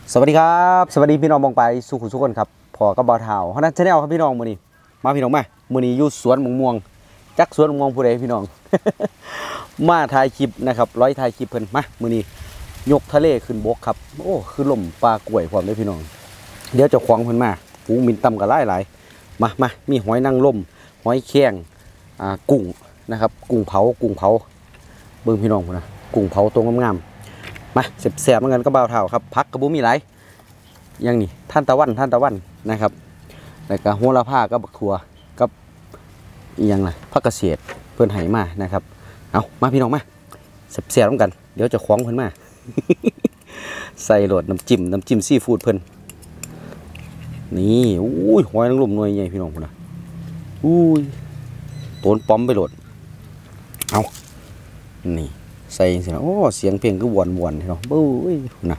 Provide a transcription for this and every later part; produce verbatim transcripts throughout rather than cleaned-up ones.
สวัสดีครับสวัสดีพี่น้องมองไปสุขุสุขคนครับพอกับบ่าวเฒ่าเฮานั้นชาแนลครับพี่น้องมื้อนี้มาพี่น้องมามื้อนี้อยู่สวนมะม่วงจักสวนมะม่วงผู้ใดพี่น้อง มาถ่ายคลิปนะครับร้อยถ่ายคลิปเพิ่นมามื้อนี้ยกทะเลขึ้นบกครับโอ้คือล่มปลากล้วยพร้อมเลยพี่น้องเดี๋ยวเจ้าของเพิ่นมาปูมินตำก็หลายๆมามามีหอยนางรมหอยแครงอ่ากุ้งนะครับกุ้งเผากุ้งเผาเบิ่งพี่น้องพุ่นนะกุ้งเผาตัวงามๆมาแซ่บๆเหมือนกันกับบ่าวเฒ่าครับผักก็บ่มีหลายอย่างนี้ท่านตะวันท่านตะวันนะครับแล้วก็โหระพากับบักถั่วกับอีหยังล่ะผักเกษตรเพิ่นให้มานะครับเอามาพี่น้องมาแซ่บๆเหมือนกันเดี๋ยวจะคล้องเพิ่นมา ใส่โหลดน้ำจิ้มน้ำจิ้มซีฟู้ดเพิ่นนี่อุ้ยหอยนางรมหน่วยใหญ่พี่น้องพุ่นนะอุ้ยโตนป้อมไปโหลดเอานี่ใส่สินะโอ้เสียงเพลงก็วนวนพี่น้องปุ้ยนะ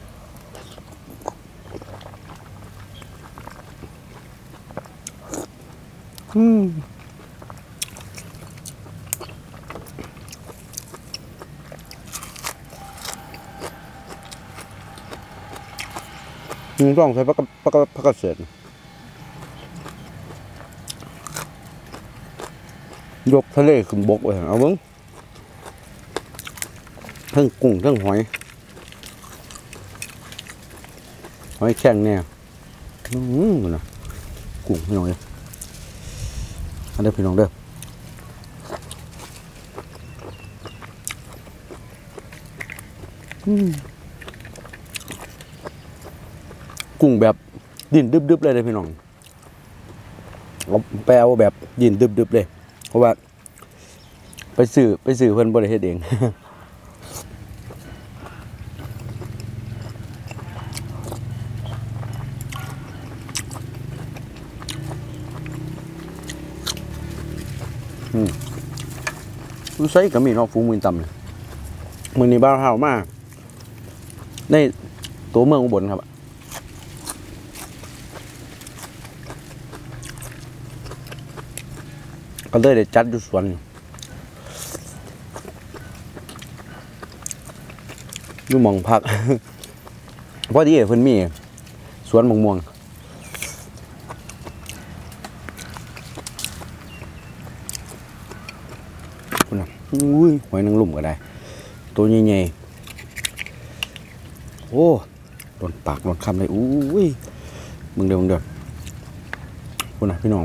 อืมต้องใช้ผักผักผักเกษตรยกทะเลขึ้นบกไปเอาเบิ้งทั้งกุ้งทั้งหอยหอยแข็งเนี่ยอืมนะกุ้งพี่น้องเลยอันเด้อพี่น้องเด้อกุ้งแบบดินดึบๆเลยเลยพี่น้องเอาไปเอาแบบดินดึบๆเลยเพราะว่าไปซื้อไปซื้อเพิ่นบริเฮ็ดเองอืมรู้ใส่ก็มีเนาะฟูมือต่ำเลยมือนี้บ้าเฮามากในตัวเมืองอุบลครับก็เลยได้จัดอยู่สวนอยู่หม่องพัก พอดีเพิ่นมีสวนมะม่วงคุณน่ะอุ้ยหอยนางรมก็ได้ตัวใหญ่ๆโอ้โดนปากโดนคำเลยอุ้ยมึงเดี๋ยวมึงเดี๋ยวคุณน่ะพี่น้อง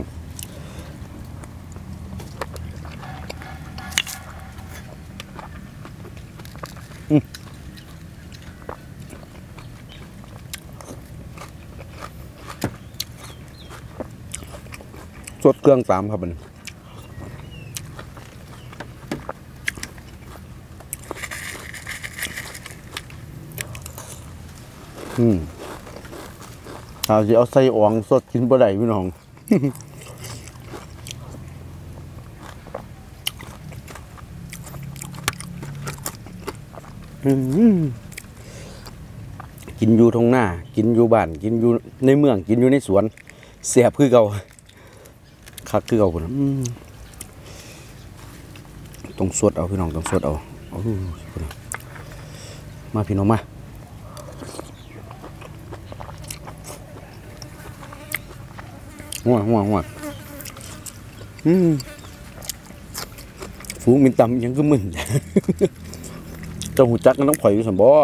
สดเครื่องตามครับมันอืมเอาสิเอาใส่อ่องสดกินบ่ได้พี่น้องกินอยู่ทงหน้ากินอยู่บ้านกินอยู่ในเมืองกินอยู่ในสวนเสียบคือเก่าคักคือเก่าคนต้องสดเอาพี่น้องต้องสดเอาเอามาพี่น้องมาหัวหัวหัวอืมฟูมินตำยังก็มึนเจ้าหูจักกันต้องปล่อยอยู่สมบ่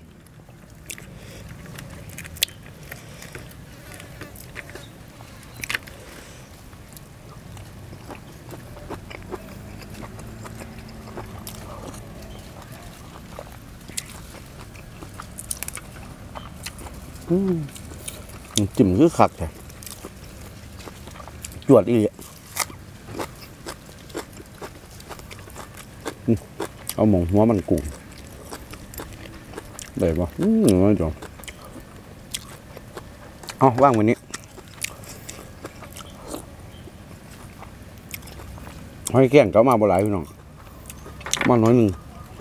จิ้มคือคักแท้จวดอีกเอาหมองหัวมันกุ้งได้ปะอืมไม่จบเอาว่างวันนี้หอยแข้งก็มาบ่หลายพี่น้องมาน้อยหนึ่ง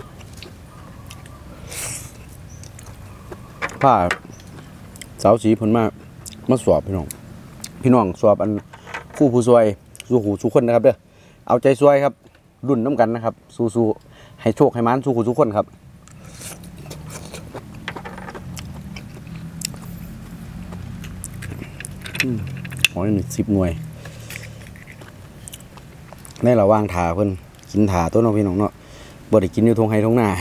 ผ้าสาวสีผลมามาสอบพี่น้องพี่น้องสอบอันคู่ผู้ช่วยสู้หูสู้คนนะครับเด้อเอาใจช่วยครับรุ่นน้ำกันนะครับสู้ๆให้โชคให้มันสู้หูสู้คนครับหอยนี่สิบหน่วยในระหว่างถาเพิ่นกินถาตัวน้องพี่น้องเนาะบ่ได้กินอยู่ทงไห้ทงหน้า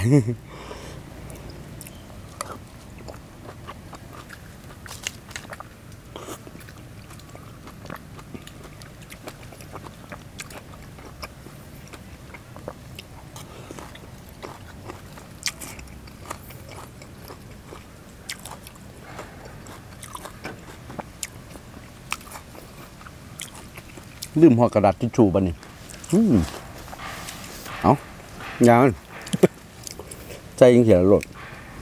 ลืมห่อกระดาษทิชชู่บัดนี้อืมเอายาวใจยิงเขียนหลด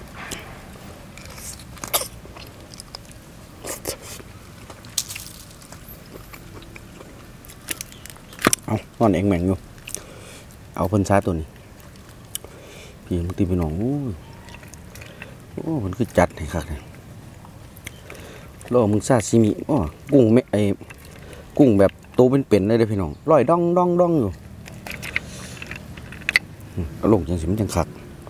เอานอนเองแม่งอยู่เอาเพิ่นช้าตัวนี้พี่มึงตีพี่น้องโอ้โอ้มันคือจัดให้ครับเนี่ยโลมึงซาซิมิอ๋อกุ้งไม่ไอกุ้งแบบโตเป็นๆเลยเด้อพี่น้องลอยดองดองดองอยู่เอาลงจังสิมันจังคัก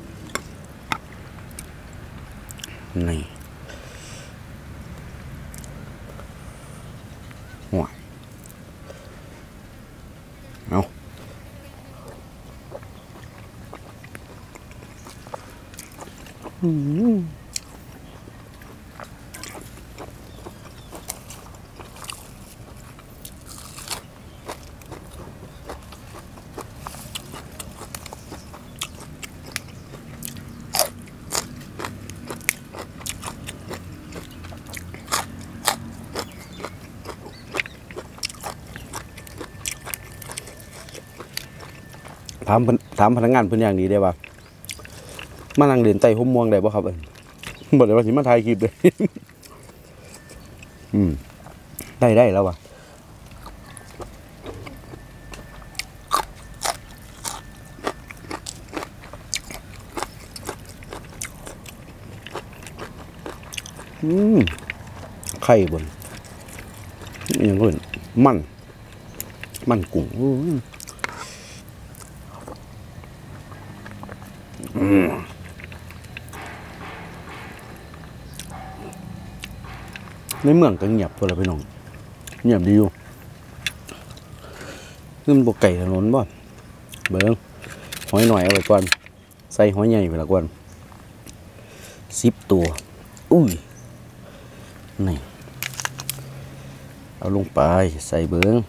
นี่หัวเอาอืมถามถามพนักงานเพิ่นอย่างดีได้ป่ะมานั่งเรียนไต่ห่มม่วงได้ป่ะครับเอิ้นบ่ได้ว่าสิมาถ่ายคลิปเลยอืมได้ได้แล้วว่ะอืมไข่บนอย่างอื่นมันมันกุ้งในเมืองก็เงียบตัวละพี่น้องเงียบดีอยู่ขึ้นบกไก่ถนนบ่เบิ้งหอยหน่อยเอาไว้ก่อนใส่หอยใหญ่ไปละก่อนสิบตัวอุ้ยนี่เอาลงไปใส่เบิ้ง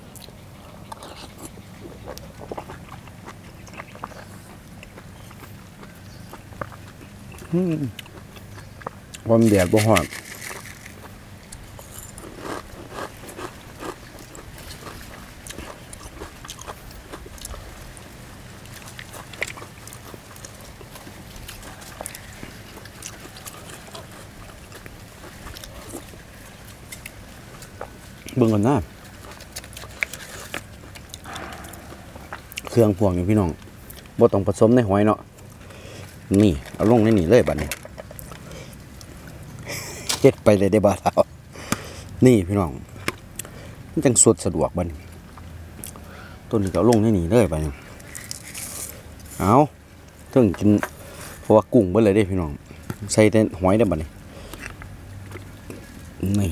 ความแดดบ่ฮอดเบิ่งกันนะเครื่องพวงนี่พี่น้องบ่ต้องผสมในหอยเนาะนี่เอาลงในนี่เลยบัดนี้เฮ็ดไปเลยได้บ่าว นี่พี่น้องมันจังสดสะดวกบัดนี้ต้นนี้ก็เอาลงในนี่เลยบัดนี้เอาถึงกินเพราะว่ากุ้งเบิดเลยเด้พี่น้องใส่แต่หอยได้บัดนี้นี่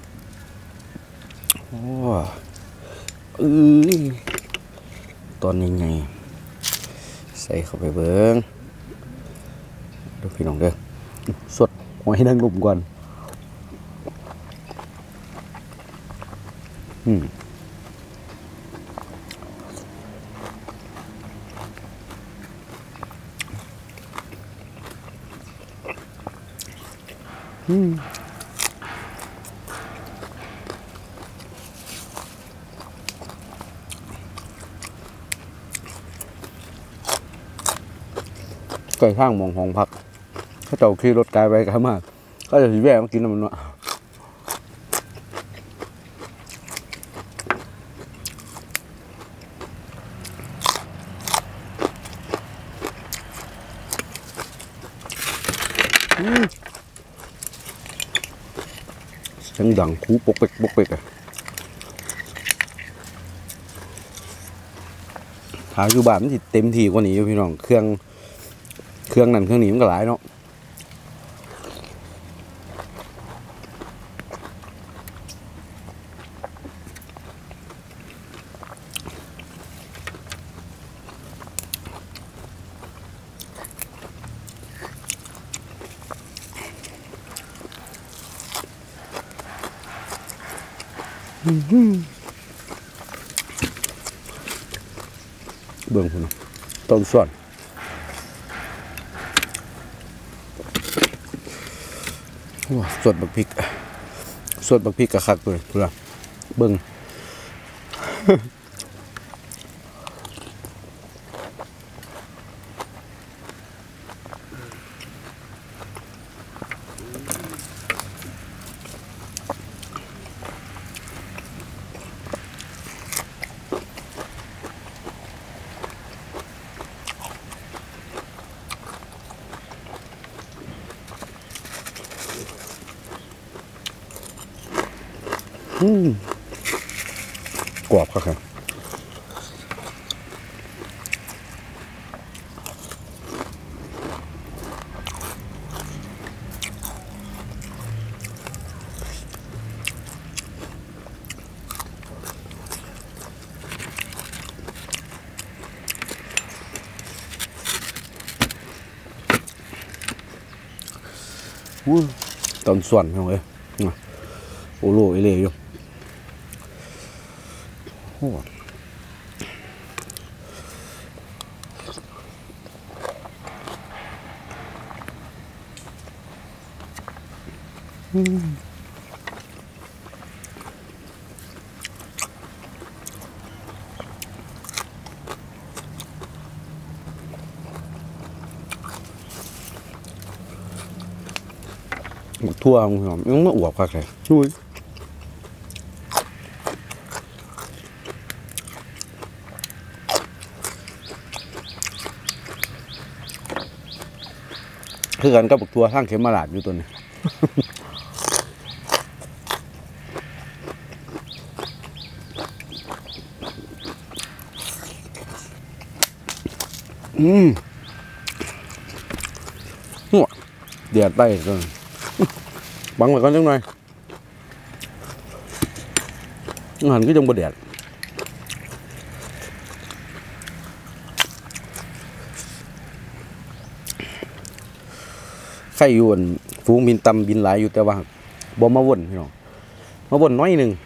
โอ้อื้อตอนนี้ไงใส่เข้าไปเบิ้งดูพี่น้องเด้อสดหอยนางรมก่อนอืมอืมใกล้ข้างมองห้องพักเขาเจ้าขี่รถไกลไปกันมากก็จะสีแวะมากินน้ำมันวะเสียงดังคูปกเปกปกเปกอะหาอยู่บ้านมันสิเต็มที่กว่านี้อยู่พี่น้องเครื่องเครื่องนั่นเครื่องนี้มันก็หลายเนาะเบิ่งคุณต้นส่วนสดบักพริกสดบักพริกกะคักเลยคุณเบิ่งกรอบครับตอนส่วนเขาเลยโอ้โหไอเล่อยู่โอ้อืมทั่วมึงหอมยังไม่อวบค่ะใครช่วยคือกันกับบักทัวทางเข็มมาลาดอยู่ตัวนี้อืมหัวเดือดไปก่อนบังไว้ก่อนจังหน่อยหันก็จังบ่เดือดไข่ยวนฟูงบินตำบินหลายอยู่แต่ว่าบ่มาวนพี่น้องมาวนน้อยหนึ่ง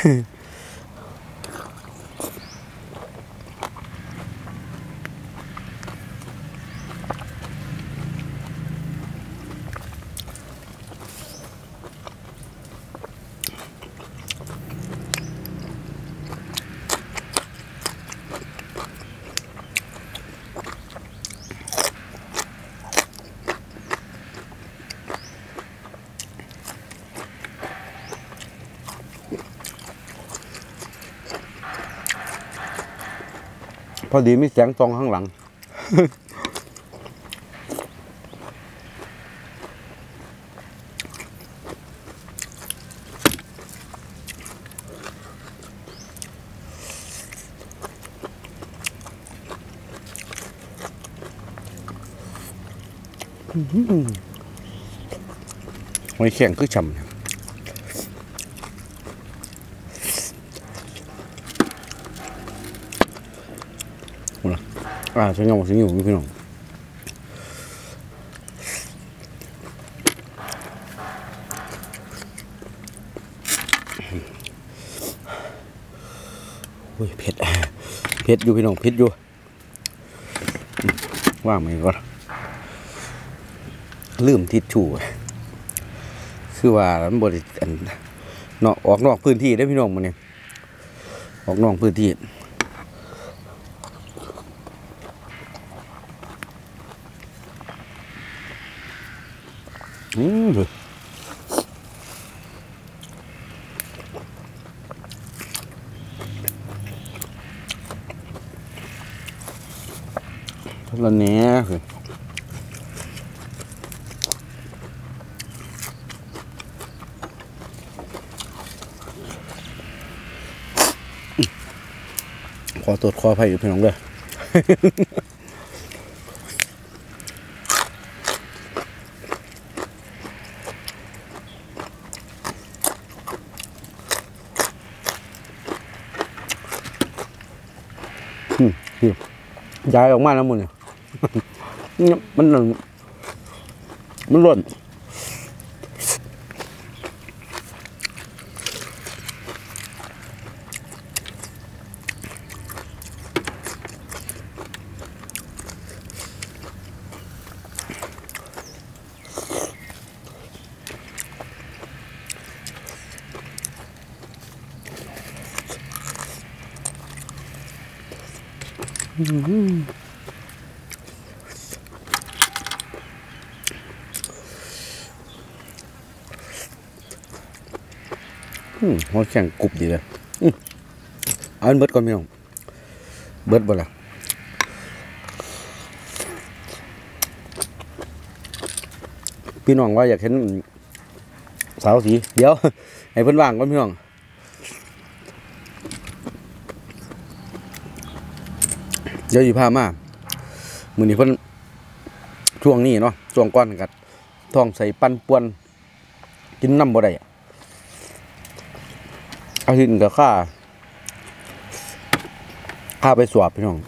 พอดีมีแสงซองข้างหลังหอยแข็งคือฉ่ำอ่าใช้งานใช้อยู่พี่น้องโอ้ยเผ็ดเผ็ดอยู่พี่น้องเผ็ดอยู่ว่างไหมก่อนลืมทิชชู่คือว่ามันบริอันนอกออกนอกพื้นที่ได้พี่น้องมันเนี่ยออกนอกพื้นที่อืมแล้วเนี้ยคือขอตรวจขออภัยอยู่พี่น้องเลยย้ายออกมาแล้วมึงเนี่ยมันมันหล่นอืมหัวแข็งกรุบดีเลยเอาเบิดก่อนพี่น้องเบิดบ่ล่ะพี่น้องว่าอยากเห็นสาวสีเดี๋ยวให้เพิ่นว่างก่อนพี่น้องเดี๋ยวอยู่พามามื้อนี้เพิ่นช่วงนี้เนาะช่วงก้อนกัดท้องใส่ปั่นป่วนกินน้ำบ่ได้อาทิตย์กับข้าข้าไปสวบพี่น้อง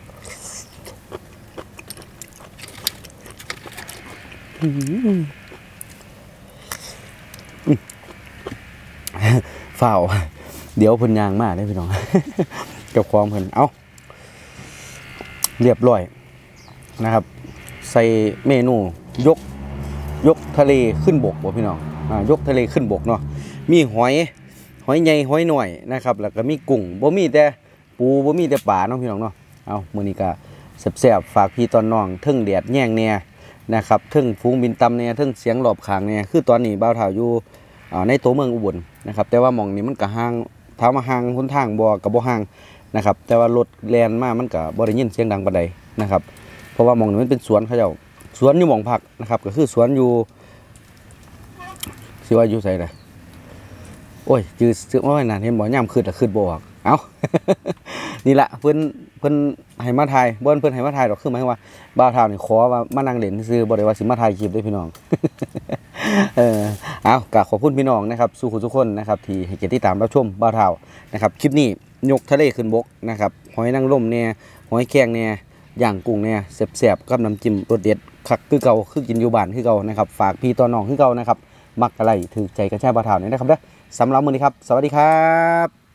ฝ้าวเดี๋ยวเพิ่นยางมากเลยพี่น้องกับความเพิ่นเอาเรียบร้อยนะครับใส่เมนูยกยกทะเลขึ้นบกบ่พี่น้องอ่ายกทะเลขึ้นบกเนาะมีหอยหอยใหญ่หอยหน่อยนะครับแล้วก็มีกุ้งบ่มีแต่ปูบ่มีแต่ปลาเนาะพี่น้องเนาะเอามื้อนี้ก็แซ่บๆฝากพี่ตอนน้องเทิงแดดแย่งแน่นะครับเทิงฝูงบินตำแน่เทิงเสียงรอบข้างแน่คือตอนนี้บ่าวเฒ่าอยู่ในตัวเมืองอุบลนะครับแต่ว่าหม่องนี้มันก็ห่างถามว่าห่างหนทางบ่ก็บ่ห่างนะครับแต่ว่ารถแล่นมามันก็บ่ได้ยินเสียงดังปานใดนะครับเพราะว่าหม่องนี้มันเป็นสวนเขาเจ้าสวนอยู่หม่องพักนะครับก็คือสวนอยู่สิว่าอยู่ไสล่ะโอ้ยจื้อซื้อมาไว้นานเห็นบ่ย่ำขึ้นละขึ้นบ่ออกเอ้า นี่แหละเพิ่นเพิ่นให้มาถ่ายบ่เพิ่นให้มาถ่ายดอกคือหมายว่าบ่าวเฒ่านี่ขอว่ามานั่งเล่นซื่อบ่ได้ว่าสิมาถ่ายคลิปเด้อพี่น้อง เออเอาก็ขอบคุณพี่น้องนะครับสู่ทุกคนนะครับที่ให้เกียรติติดตามรับชมบ่าวเฒ่านะครับคลิปนี้ยกทะเลขึ้นบกนะครับหอยนางรมเนี่ยหอยแครงเนี่ยย่างกุ้งเนี่ยแซ่บๆกับน้ำจิ้มรสเด็ดคักคือเก่าคือกินอยู่บ้านคือเก่านะครับฝากพี่ต่อน้องคือเก่านะครับมักอะไรถือใจกระแช่บ่าวเฒ่านี่นะครับเด้อสำหรับมื้อนี้ครับสวัสดีครับ